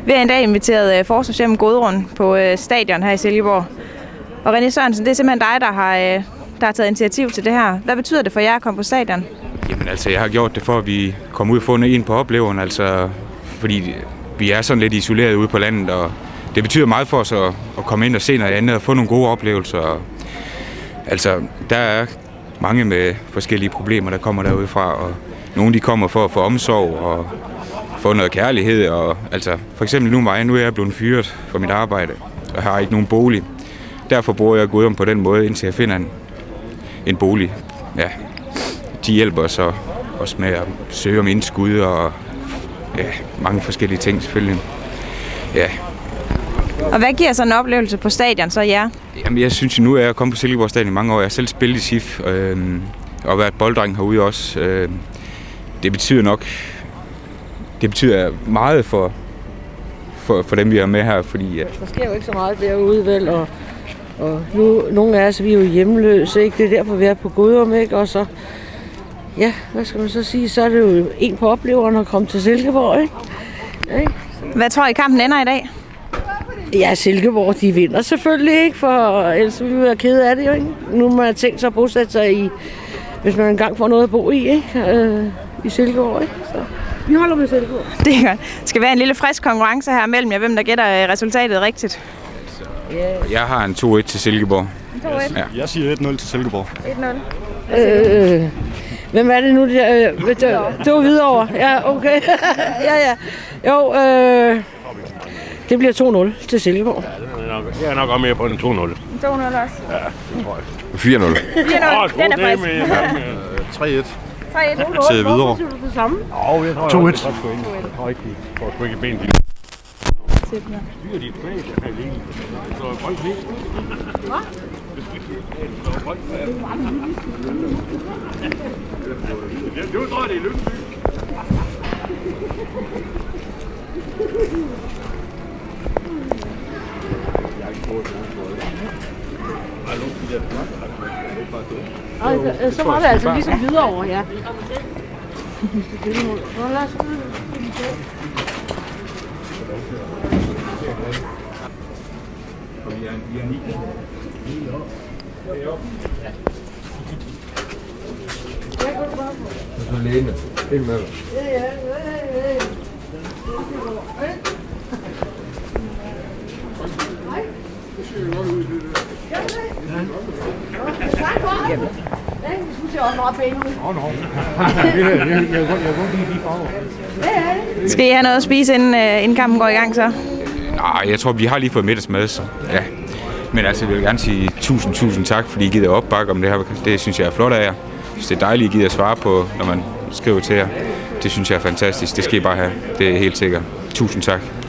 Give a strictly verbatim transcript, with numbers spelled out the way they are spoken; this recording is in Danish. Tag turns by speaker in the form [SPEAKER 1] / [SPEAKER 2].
[SPEAKER 1] Vi har en dag inviteret forsvarshjem Gudrun på stadion her i Silkeborg. Og René Sørensen, det er simpelthen dig, der har, der har taget initiativ til det her. Hvad betyder det for jer at komme på stadion?
[SPEAKER 2] Jamen altså, jeg har gjort det for, at vi kommer ud og får en på opleveren, altså fordi vi er sådan lidt isoleret ude på landet, og det betyder meget for os at, at komme ind og se noget andet og få nogle gode oplevelser. Altså, der er mange med forskellige problemer, der kommer derudefra, og nogle de kommer for at få omsorg og få noget kærlighed. Og, altså, for eksempel nu mig, nu er jeg blevet fyret for mit arbejde, og har ikke nogen bolig. Derfor bruger jeg Gudrun på den måde, indtil jeg finder en, en bolig. Ja, de hjælper os også med at søge om indskud og ja, mange forskellige ting selvfølgelig. Ja.
[SPEAKER 1] Og hvad giver så en oplevelse på stadion så jer?
[SPEAKER 2] Jamen, jeg synes nu, at jeg er kommet på Silkeborg Stadion i mange år. Jeg har selv spillet i S I F øh, og været bolddreng herude også. Øh, det betyder nok, det betyder meget for, for, for dem, vi er med her, fordi... Ja.
[SPEAKER 3] Der sker jo ikke så meget derude, vel, og, og nu, nogle af os, vi er jo hjemløse, ikke? Det er derfor, vi er på Gudrun, ikke? Og så, ja, hvad skal man så sige, så er det jo en på opleveren at komme til Silkeborg, ikke? ikke?
[SPEAKER 1] Hvad tror I, kampen ender i dag?
[SPEAKER 3] Ja, Silkeborg, de vinder selvfølgelig, ikke? For ellers ville vi være kede af det, jo, ikke? Nu må man tænkt sig at bosætte sig i, hvis man engang får noget at bo i, ikke? Øh, i Silkeborg, ikke? Så vi holder med Silkeborg.
[SPEAKER 1] Det er godt. Det skal være en lille frisk konkurrence her mellem jer, hvem der gætter resultatet rigtigt.
[SPEAKER 2] Jeg har en to et til Silkeborg.
[SPEAKER 1] to et?
[SPEAKER 4] Ja. Jeg siger et nul til Silkeborg.
[SPEAKER 1] et nul.
[SPEAKER 3] Øh, hvem er det nu? Der, øh, det, det var Hvidovre. Ja, okay. ja, ja. Jo, øh, det bliver to nul til Silkeborg.
[SPEAKER 4] Ja, er nok, jeg er nok også mere på den to nul.
[SPEAKER 1] to nul også?
[SPEAKER 4] Ja, det tror jeg.
[SPEAKER 2] fire nul.
[SPEAKER 1] fire nul. Den er frisk.
[SPEAKER 4] tre et.
[SPEAKER 1] tre et.
[SPEAKER 4] Til Hvidovre. to et. Jeg tror ikke, vi får sgu ikke ben. Du tror, det er Lyngby.
[SPEAKER 3] Så var det altså ligesom Hvidovre, ja.
[SPEAKER 5] Så Lene, ind med dig.
[SPEAKER 3] Ja, ja, ja, ja.
[SPEAKER 4] Det ser jo godt ud, det der.
[SPEAKER 3] Det synes jeg også meget pænt ud.
[SPEAKER 4] Åh, nå. Jeg kan godt lide de farver.
[SPEAKER 1] Skal I have noget at spise, inden, uh, inden kampen går i gang så?
[SPEAKER 2] Nej, jeg tror, vi har lige fået middagsmad, så ja. Men altså, jeg vil gerne sige tusind, tusind tak, fordi I gider opbakke om det her. Det synes jeg er flot af jer. Det er dejligt, at I gider at svare på, når man skriver til jer. Det synes jeg er fantastisk. Det skal I bare have. Det er helt sikkert. Tusind tak.